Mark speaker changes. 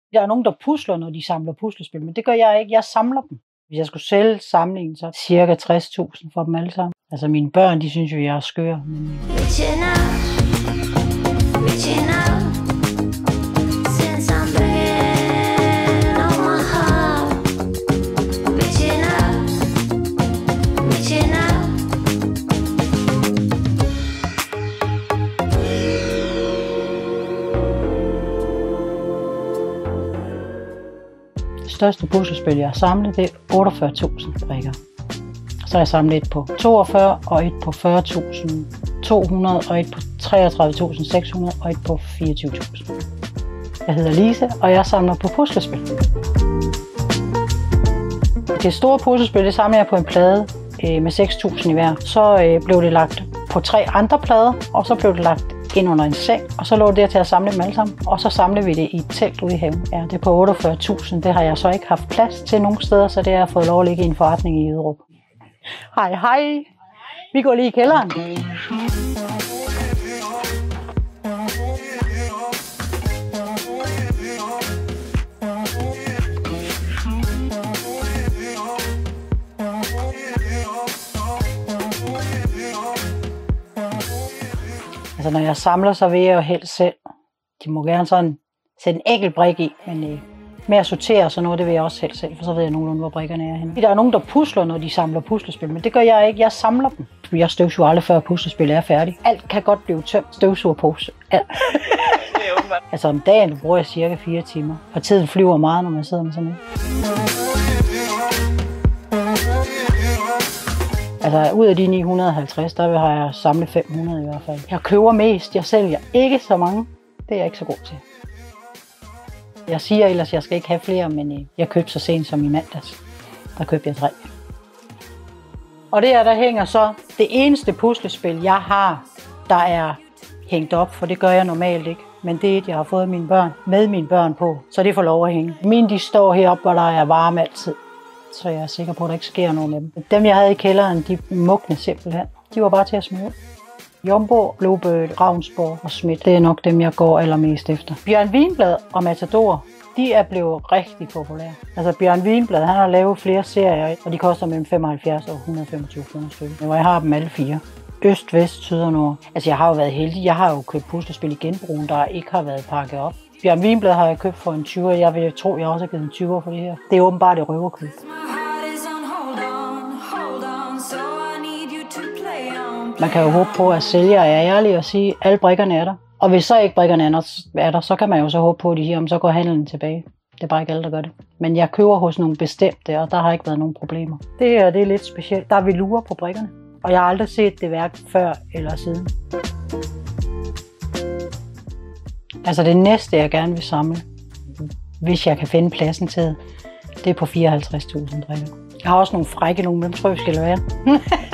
Speaker 1: Der er nogen, der pusler, når de samler puslespil, men det gør jeg ikke. Jeg samler dem. Hvis jeg skulle sælge samlingen, så cirka 60.000 for dem alle sammen. Altså mine børn, de synes jo, jeg er skør. Men... Det største puslespil, jeg har samlet, det er 48.000 brikker. Så har jeg samlet et på 42, og et på 40.200, og et på 33.600, og et på 24.000. Jeg hedder Lise, og jeg samler på puslespil. Det store puslespil, det samler jeg på en plade med 6.000 i hver. Så blev det lagt på 3 andre plader, og så blev det lagt ind under en seng, og så lå det der til at samle dem alle sammen. Og så samlede vi det i et telt ude i haven. Ja, det er på 48.000. Det har jeg så ikke haft plads til nogen steder, så det har jeg fået lov at ligge i en forretning i Jyderup. Hej, hej. Vi går lige i kælderen. Altså når jeg samler, så vil jeg jo helst selv. De må gerne sådan sætte en enkelt brik i, men med at sortere og sådan noget, det vil jeg også helst selv, for så ved jeg nogenlunde, hvor brikkerne er henne. Der er nogen, der pusler, når de samler puslespil, men det gør jeg ikke. Jeg samler dem. Jeg støvsuger aldrig, før puslespillet er færdigt. Alt kan godt blive tømt. Støvsugerpose. Alt. Altså om dagen bruger jeg cirka 4 timer. Og tiden flyver meget, når man sidder med sådan noget. Altså ud af de 950, der har jeg samlet 500 i hvert fald. Jeg køber mest, jeg sælger ikke så mange. Det er jeg ikke så god til. Jeg siger ellers, at jeg skal ikke have flere, men jeg købte så sent som i mandags. Der købte jeg 3. Og det her, der hænger så det eneste puslespil, jeg har, der er hængt op, for det gør jeg normalt ikke. Men det er et, jeg har fået med mine børn på, så det får lov at hænge. Mine, de står heroppe, hvor der er varme altid. Så jeg er sikker på, at der ikke sker noget med dem. Dem, jeg havde i kælderen, de mugne simpelthen. De var bare til at smide ud. Jumbo, Bluebird, Ravnsborg og Schmidt, det er nok dem, jeg går allermest efter. Bjørn Wienblad og Matador, de er blevet rigtig populære. Altså Bjørn Wienblad, han har lavet flere serier, og de koster mellem 75 og 125 kroner stykke. Og jeg har dem alle 4. Øst, vest, syd og nord. Altså jeg har jo været heldig. Jeg har jo købt puslespil i genbrugen, der ikke har været pakket op. Bjørn Wienblad har jeg købt for en 20'er. Jeg vil tro, jeg også har givet en 20'er for det her. Det er åbenbart et røverkøb. Man kan jo håbe på, at sælger er ærlig og sige, at alle brikkerne er der. Og hvis så ikke brikkerne er der, så kan man jo så håbe på, at de her, så går handlen tilbage. Det er bare ikke alle, der gør det. Men jeg køber hos nogle bestemte, og der har ikke været nogen problemer. Det er lidt specielt. Der er velour på brikkerne. Og jeg har aldrig set det værk før eller siden. Altså det næste, jeg gerne vil samle, hvis jeg kan finde pladsen til, det er på 54.000 brikker. Jeg har også nogle frække, nogle, men dem tror jeg, skal lade være.